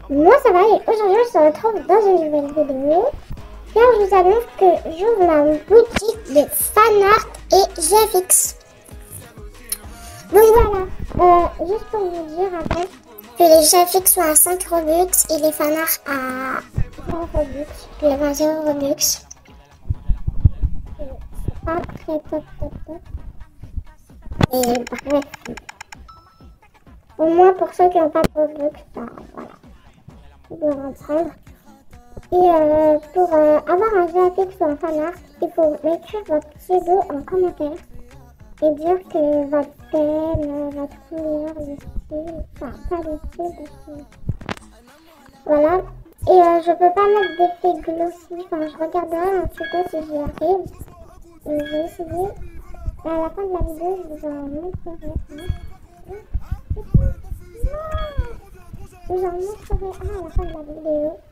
Moi ça va et aujourd'hui on se retrouve dans une nouvelle vidéo. Car je vous annonce que j'ouvre ma boutique de fanart et GFX. Donc voilà, juste pour vous dire après que les GFX sont à 5 Robux et les fanarts à 20 Robux, les 20 Robux. C'est pas très top. Et bref, au moins pour ceux qui n'ont pas de Robux, bah voilà, ils doivent en prendre. Et pour avoir un GFX ou un fanart, il faut m'écrire votre pseudo en commentaire et dire que votre thème, votre couleur, le style, enfin pas le style parce que... Voilà. Et je peux pas mettre d'effet glossy, enfin je regarderai un petit peu si j'y arrive. Et je vais essayer. Et à la fin de la vidéo, je vous en montrerai un. Je vous en montrerai un à la fin de la vidéo.